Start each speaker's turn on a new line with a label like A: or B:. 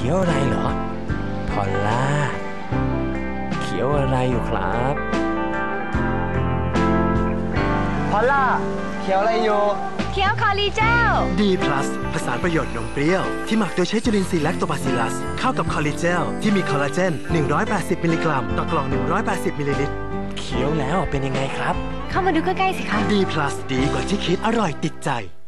A: ขียวอะไรเหรอพอลล่าเขียวอะไรอยู่ครับ
B: พอลล่าเขียวอะไรอยู่
C: เคี้ยวคอลีเจล
D: D+ ผสานประโยชน์นมเปรี้ยวที่หมักโดยใช้จุลินทรีย์แลคโตบาซิลลัสเข้ากับคอลลาเจลที่มีคอลลาเจน180มิลลิกรัมต่อกล่อง180มิลลิลิตร
A: เขียวแล้วเป็นยังไงครับ
C: เข้ามาดูใกล้ๆสิคะ
D: D+ ดีกว่าที่คิดอร่อยติดใจ